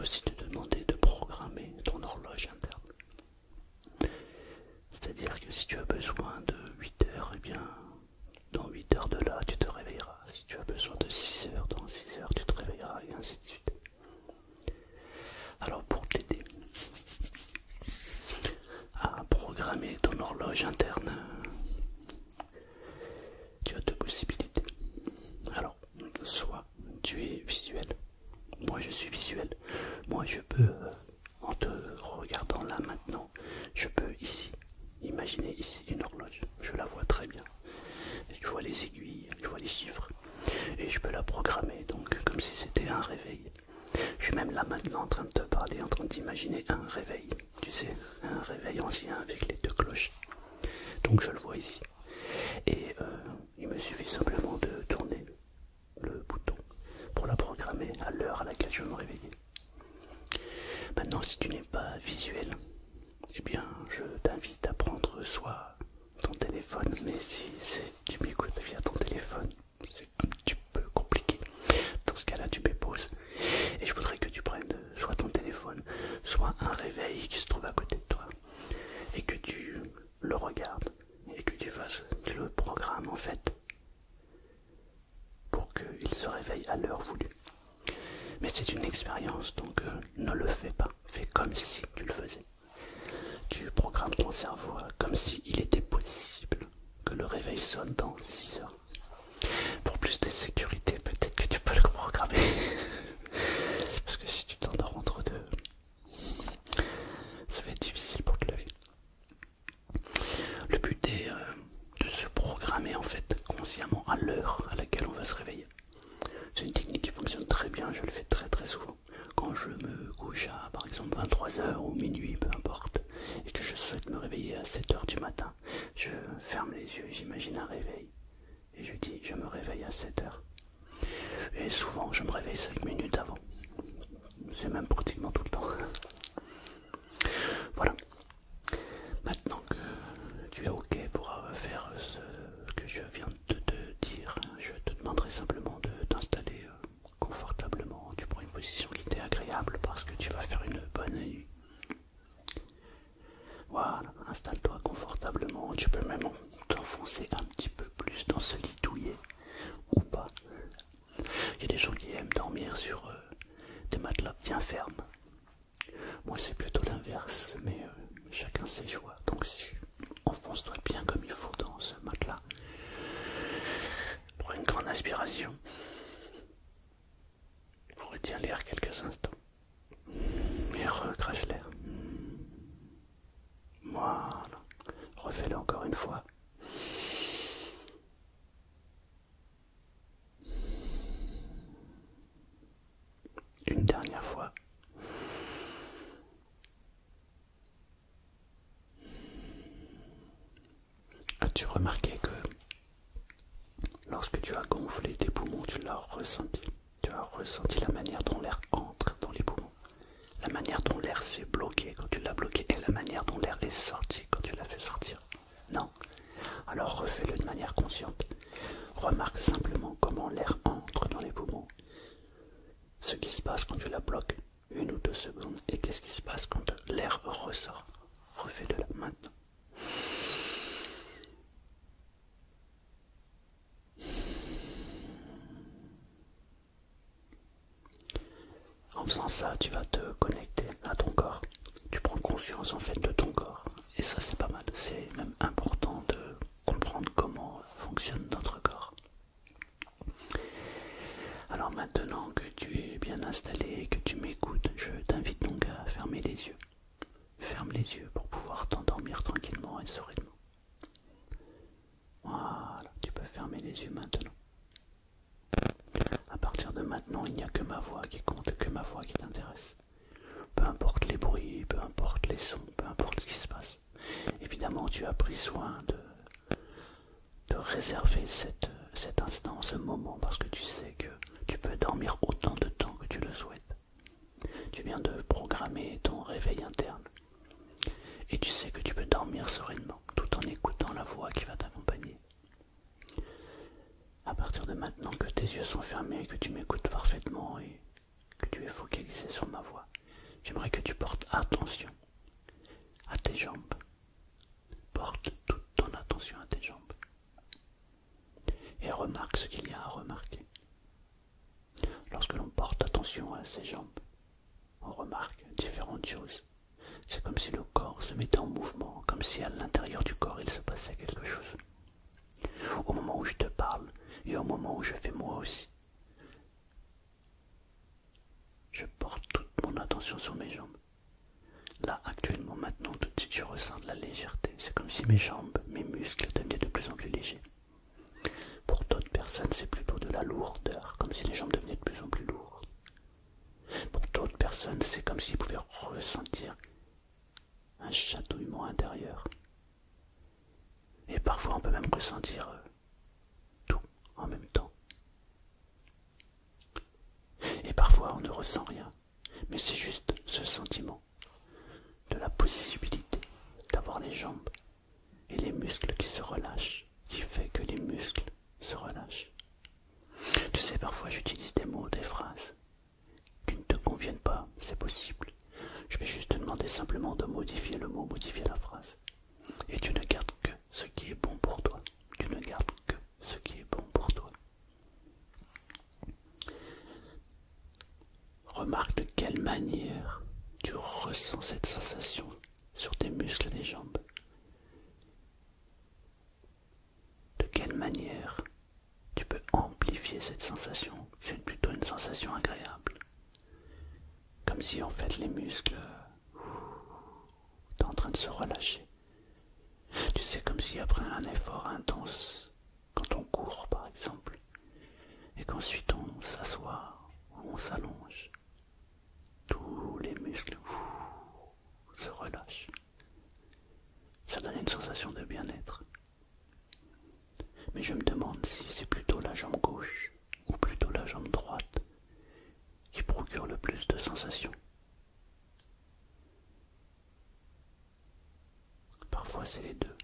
aussi te demander de programmer ton horloge interne. C'est-à-dire que si tu as besoin de 8 heures, eh bien, dans 8 heures de là, tu te réveilleras. Si tu as besoin de 6 heures, dans 6 heures, tu te réveilleras, et ainsi de suite. Alors pour t'aider à programmer ton horloge interne, tu as deux possibilités. Alors, soit tu es visuel, moi je suis visuel, moi je peux, en te regardant là maintenant, je peux ici, imaginer ici une horloge, je la vois très bien, je vois les aiguilles, je vois les chiffres, et je peux la programmer, donc comme si c'était un réveil. Je suis même là maintenant en train de te parler, en train d'imaginer un réveil, tu sais, un réveil ancien avec les deux cloches. Donc je le vois ici. Et il me suffit simplement de tourner le bouton pour la programmer à l'heure à laquelle je vais me réveiller. Maintenant, si tu n'es pas visuel, eh bien je t'invite à prendre soit ton téléphone, mais si tu m'écoutes via ton téléphone, c'est un petit peu compliqué. Dans ce cas-là, tu mets pause. Et je voudrais que tu prennes soit ton téléphone, soit un réveil qui se trouve à côté de toi. Et que tu le regardes. Et que tu fasses le programme en fait. Pour qu'il se réveille à l'heure voulue. Mais c'est une expérience, donc ne le fais pas. Fais comme si tu le faisais. Tu programmes ton cerveau comme s'il était possible que le réveil sonne dans 6 heures. Pour plus de sécurité, peut-être que tu peux le programmer. Parce que si tu t'endors entre deux, ça va être difficile pour te lever. Le but est de se programmer en fait consciemment à l'heure à laquelle on va se réveiller. C'est une technique qui fonctionne très bien, je le fais très souvent. Quand je me couche à par exemple 23 heures ou minuit, peu importe, et que je souhaite me réveiller à 7 heures du matin, je ferme les yeux et j'imagine un réveil. Et je dis je me réveille à 7 heures. Et souvent je me réveille 5 minutes avant. C'est même pratiquement tout le temps. Voilà. Maintenant que tu es ok pour faire ce que je viens de te dire, je te demanderai simplement de t'installer confortablement. Tu prends une position qui t'est agréable parce que tu vas faire une bonne nuit. Voilà, installe-toi confortablement. Tu peux même t'enfoncer un petit peu plus dans ce lit douillet ou pas. Il y a des gens qui aiment dormir sur des matelas bien fermes. Moi c'est plutôt l'inverse, mais chacun ses choix. Donc enfonce-toi bien comme il faut dans ce matelas. Prends une grande aspiration. Retiens l'air quelques instants. Et recrache l'air. Voilà. Refais-le encore une fois. Une dernière fois. As-tu remarqué que lorsque tu as gonflé tes poumons, tu l'as ressenti? Tu as ressenti la manière dont l'air entre dans les poumons, la manière dont l'air s'est bloqué quand tu l'as bloqué et la manière dont l'air est sorti quand tu l'as fait sortir. Non? Alors refais-le de manière consciente. Remarque simplement comment l'air entre dans les poumons. Ce qui se passe quand tu la bloques, 1 ou 2 secondes, et qu'est-ce qui se passe quand l'air ressort. Refais-le là maintenant. En faisant ça, tu vas te connecter à ton corps. Tu prends conscience en fait de ton corps. Et ça c'est pas mal. C'est même important de comprendre comment fonctionne notre corps. Alors maintenant que tu es bien installé et que tu m'écoutes, je t'invite donc à fermer les yeux. Ferme les yeux pour pouvoir t'endormir tranquillement et sereinement. Voilà, tu peux fermer les yeux maintenant. À partir de maintenant, il n'y a que ma voix qui compte, que ma voix qui t'intéresse. Peu importe les bruits, peu importe les sons, peu importe ce qui se passe. Évidemment, tu as pris soin de réserver cet instant, ce moment, parce que tu sais que tu peux dormir autant de temps que tu le souhaites. Tu viens de programmer ton réveil interne. Et tu sais que tu peux dormir sereinement, tout en écoutant la voix qui va t'accompagner. À partir de maintenant que tes yeux sont fermés, que tu m'écoutes parfaitement et que tu es focalisé sur ma voix, attention à tes jambes. Porte toute ton attention à tes jambes. Et remarque ce qu'il y a à remarquer. Lorsque l'on porte attention à ses jambes, on remarque différentes choses. C'est comme si le corps se mettait en mouvement, comme si à l'intérieur du corps il se passait quelque chose. Au moment où je te parle et au moment où je fais moi aussi, je porte toute mon attention sur mes jambes. Là, actuellement, maintenant, tout de suite, je ressens de la légèreté. C'est comme si mes jambes, mes muscles devenaient de plus en plus légers. Pour d'autres personnes, c'est plutôt de la lourdeur, comme si les jambes devenaient de plus en plus lourdes. Pour d'autres personnes, c'est comme s'ils pouvaient ressentir un chatouillement intérieur. Et parfois, on peut même ressentir tout en même temps. Et parfois, on ne ressent rien. Mais c'est juste ce sentiment de la possibilité d'avoir les jambes et les muscles qui se relâchent, qui fait que les muscles se relâchent. Tu sais, parfois j'utilise des mots, des phrases qui ne te conviennent pas, c'est possible. Je vais juste te demander simplement de modifier le mot, modifier la phrase. Et tu ne gardes que ce qui est bon pour toi. Tu ne gardes que ce qui est bon pour toi. Remarque de quelle manière tu ressens cette sensation sur tes muscles des jambes. De quelle manière tu peux amplifier cette sensation. C'est plutôt une sensation agréable. Comme si en fait les muscles étaient en train de se relâcher. Tu sais, comme si après un effort intense, quand on court par exemple, et qu'ensuite on s'assoit ou on s'allonge, tous les muscles se relâchent. Ça donne une sensation de bien-être. Mais je me demande si c'est plutôt la jambe gauche ou plutôt la jambe droite qui procure le plus de sensations. Parfois c'est les deux.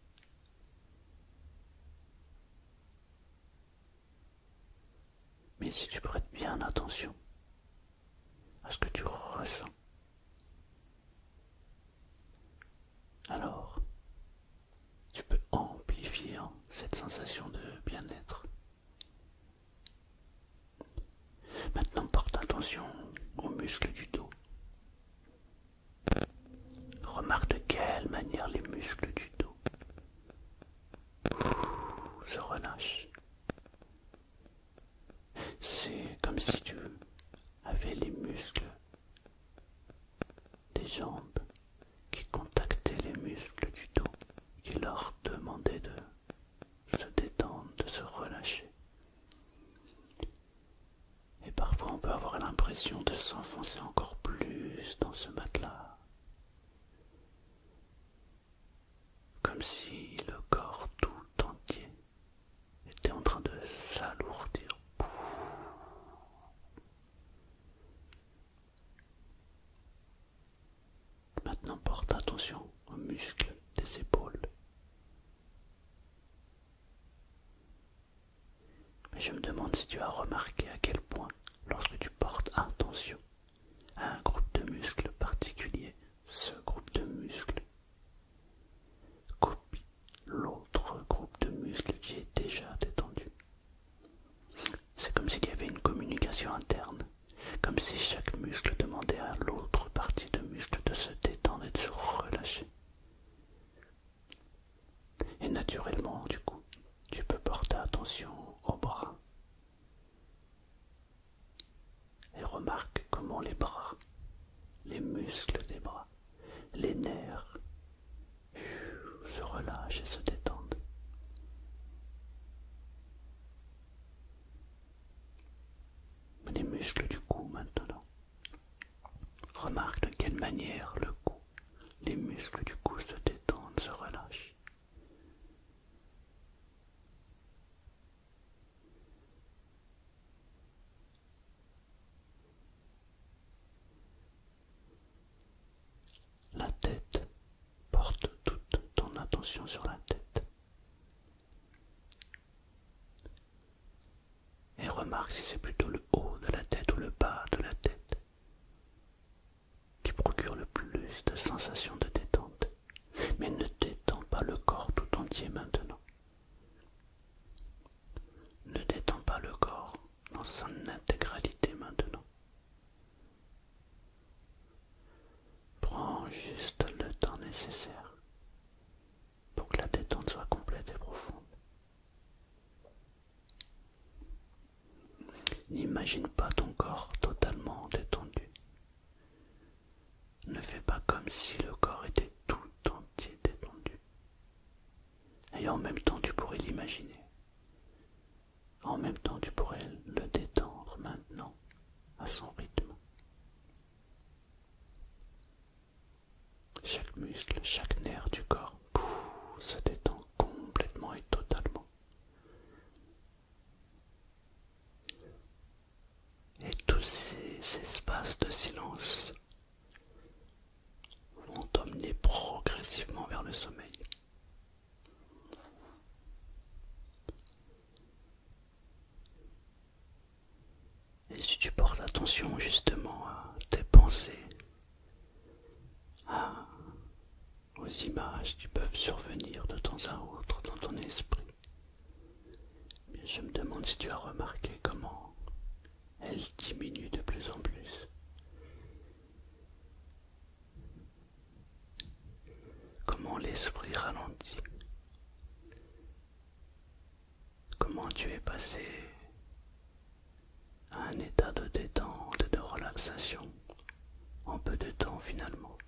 Mais si tu prêtes bien attention à ce que tu ressens, alors tu peux amplifier cette sensation de bien-être. Maintenant, porte attention aux muscles du dos. Remarque de quelle manière les muscles du dos se relâchent. C'est comme si tu avais les muscles des jambes qui contactaient les muscles du dos, qui leur demandaient de se détendre, de se relâcher. Et parfois on peut avoir l'impression de s'enfoncer encore plus dans ce matelas. Comme si le corps tout entier était en train de s'alourdir. Maintenant porte attention aux muscles des épaules. Mais je me demande si tu as remarqué à quel point, lorsque tu portes attention à un groupe de muscles particulier, ce groupe de muscles copie l'autre groupe de muscles qui est déjà détendu. C'est comme s'il y avait une communication interne, comme si chaque muscle demandait à l'autre partie de muscle de se détendre et de se relâcher. Et naturellement, du coup, tu peux porter attention aux bras. Et remarque comment les bras, les muscles des bras, les nerfs se relâchent et se détendent. Les muscles du cou maintenant. Remarque de quelle manière le cou, les muscles du cou se détendent, se relâchent. La tête, porte toute ton attention sur la tête. Et remarque si c'est plutôt le haut de la tête ou le bas de la tête qui procure le plus plus de sensations de détente. Mais ne détends pas le corps tout entier maintenant. Ne détends pas le corps dans son intégralité maintenant. Prends juste le temps nécessaire pour que la détente soit complète et profonde. N'imagine pas ton corps totalement détendu. Ne fais pas comme si le corps était tout entier détendu. Et en même temps, tu pourrais l'imaginer. En même temps, tu pourrais le détendre maintenant, à son rythme. Chaque muscle, chaque nerf du corps se détend complètement et totalement. Et tous ces espaces de silence vont t'emmener progressivement vers le sommeil. Et si tu portes attention justement à tes pensées, aux images qui peuvent survenir de temps à autre dans ton esprit, mais je me demande si tu as remarqué comment elles diminuent de plus en plus. Comment l'esprit ralentit. Comment tu es passé à un état de détente et de relaxation en peu de temps finalement.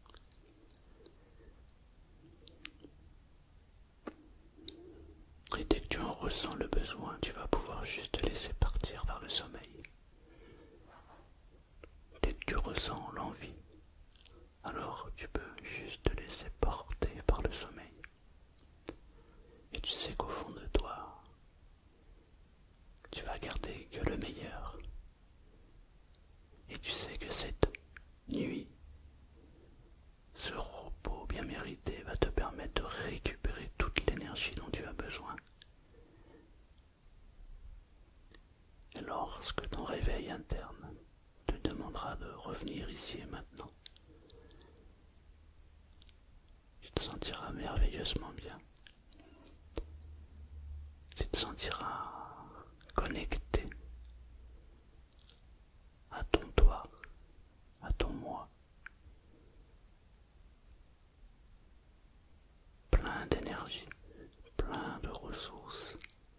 Et dès que tu en ressens le besoin, tu vas pouvoir juste te laisser partir vers le sommeil. Dès que tu ressens l'envie, alors tu peux juste te laisser porter par le sommeil. Et tu sais qu'au fond de toi, tu vas garder que le meilleur. Et tu sais que cette nuit, ce repos bien mérité va te permettre de récupérer toute l'énergie dont tu as besoin. Et lorsque ton réveil interne te demandera de revenir ici et maintenant, tu te sentiras merveilleusement bien. Tu te sentiras connecté à ton toi, à ton moi, plein d'énergie, plein de ressources.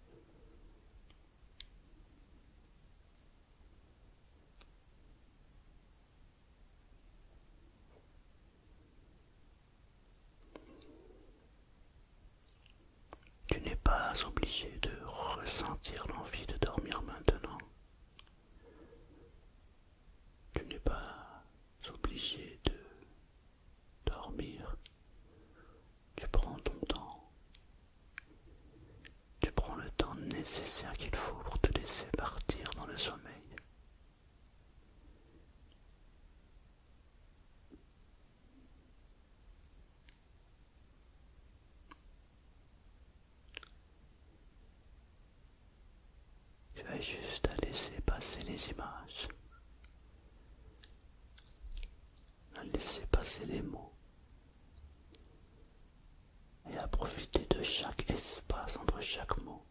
Tu n'es pas obligé de ressentir l'envie de dormir maintenant. Tu n'es pas obligé de dormir. Tu prends ton temps. Tu prends le temps nécessaire qu'il faut pour te laisser partir dans le sommeil. Tu as juste à laisser passer les images, à laisser passer les mots et à profiter de chaque espace entre chaque mot.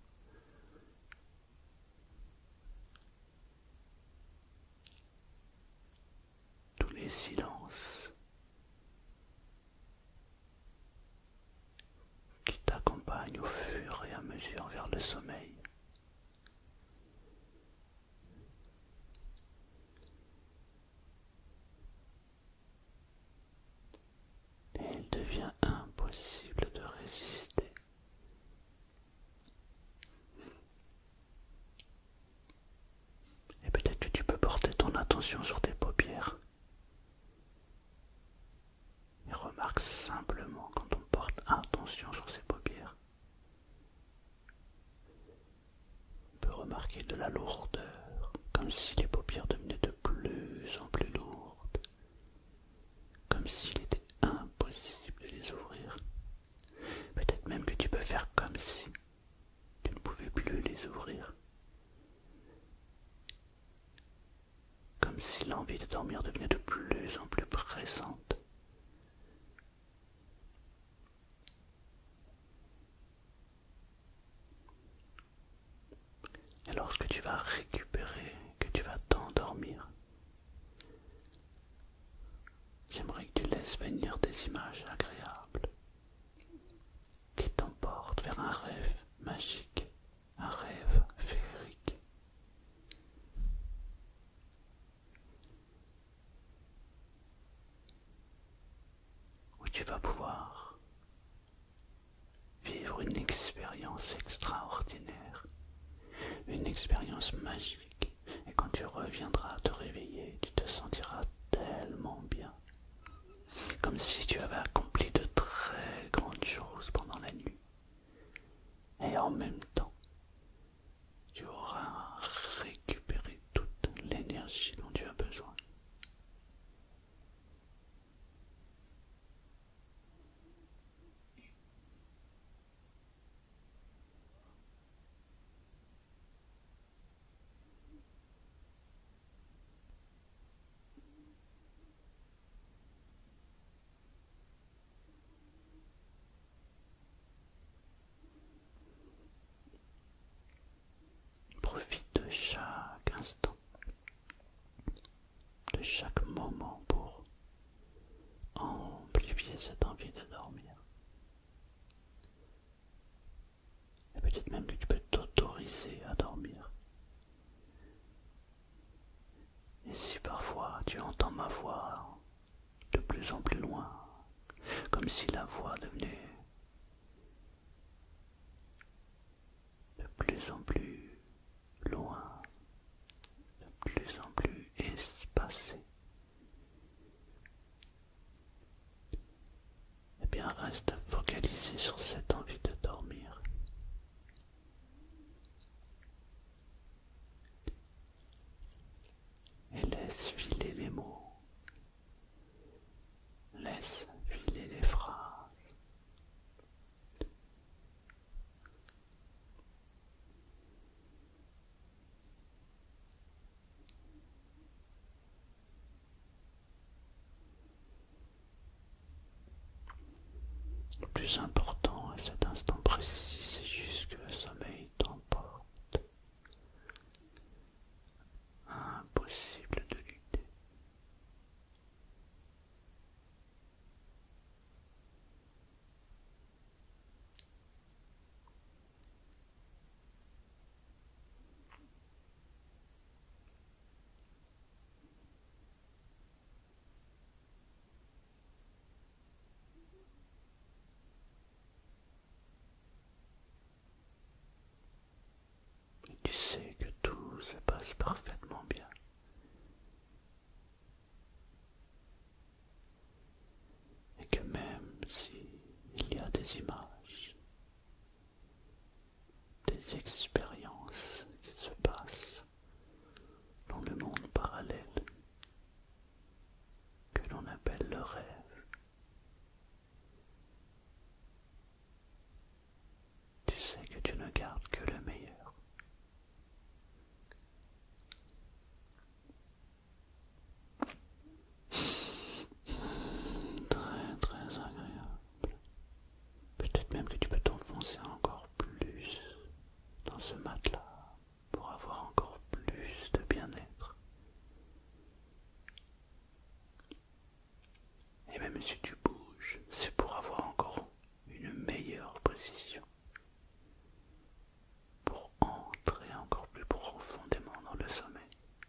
Tous les silences qui t'accompagnent au fur et à mesure vers le sommeil. Et il devient impossible de résister. Et peut-être que tu peux porter ton attention sur tes paupières. Et remarque simplement quand on porte attention sur ses paupières. On peut remarquer de la lourdeur, comme si les paupières devenaient de plus en plus lourdes. Comme s'il était impossible de les ouvrir. Peut-être même que tu peux faire comme si tu ne pouvais plus les ouvrir. Comme si l'envie de dormir devenait de plus en plus pressante. récupérer, que tu vas t'endormir. J'aimerais que tu laisses venir des images agréables qui t'emportent vers un rêve magique, un rêve féerique. Où tu vas pouvoir vivre une expérience extraordinaire, une expérience magique, et quand tu reviendras te réveiller, tu te sentiras tellement bien, comme si tu avais accompli de très grandes choses pendant la nuit, et en même temps, tu auras récupéré toute l'énergie dont tu as besoin. Profite de chaque instant, de chaque moment pour amplifier cette envie de dormir. Et peut-être même que tu peux t'autoriser à dormir. Et si parfois tu entends ma voix de plus en plus loin, comme si la voix devenait de plus en plus loin, de plus en plus espacée, eh bien reste focalisé sur cette envie de dormir. Et laisse filer les mots, laisse filer les phrases. Le plus important à cet instant précis, c'est juste que le sommeil t'emporte. Impossible de lutter. Et tu sais que tout se passe parfaitement bien. Et que même si il y a des images, des expériences qui se passent dans le monde parallèle que l'on appelle le rêve, tu sais que tu ne gardes que le meilleur. Très très agréable. Peut-être même que tu peux t'enfoncer encore plus dans ce matelas pour avoir encore plus de bien-être. Et même si tu bouges, c'est pour avoir encore une meilleure position, pour entrer encore plus profondément dans le sommeil.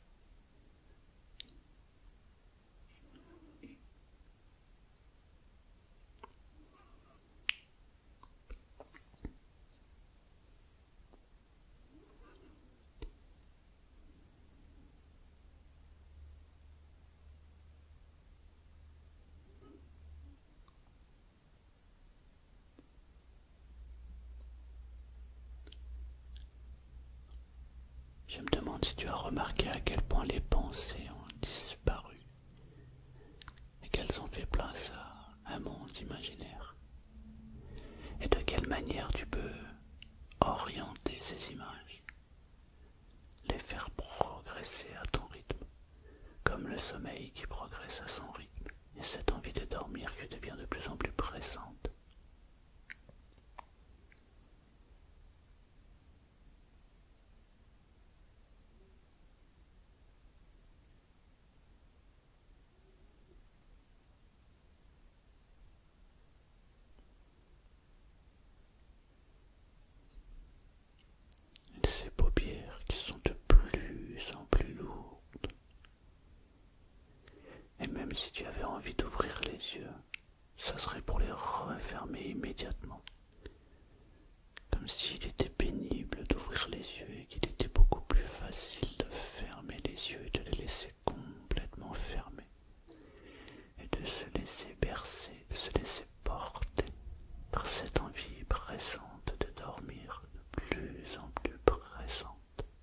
Je me demande si tu as remarqué à quel point les pensées ont disparu et qu'elles ont fait place à un monde imaginaire. Et de quelle manière tu peux orienter ces images, les faire progresser à ton rythme, comme le sommeil qui progresse à son rythme, et cette envie de dormir qui devient de plus en plus pressante. si tu avais envie d'ouvrir les yeux, ça serait pour les refermer immédiatement. Comme s'il était pénible d'ouvrir les yeux et qu'il était beaucoup plus facile de fermer les yeux et de les laisser complètement fermés. Et de se laisser bercer, de se laisser porter par cette envie pressante de dormir, de plus en plus pressante.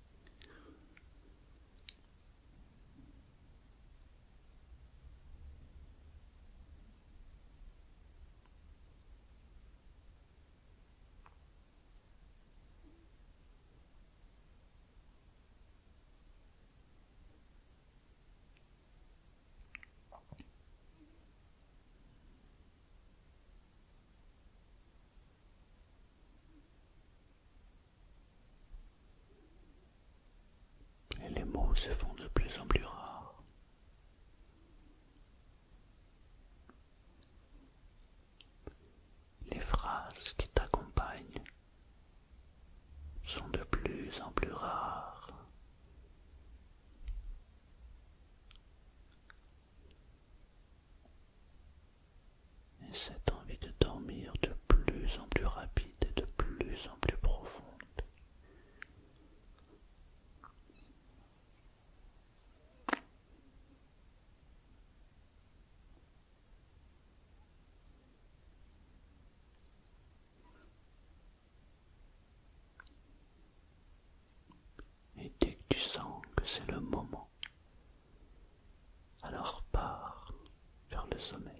Et les mots se font de plus en plus rares. Les phrases qui t'accompagnent sont de plus en plus rares. Et cette envie de dormir de plus en plus rapide et de plus en plus profonde. Et dès que tu sens que c'est le moment, alors pars vers le sommeil.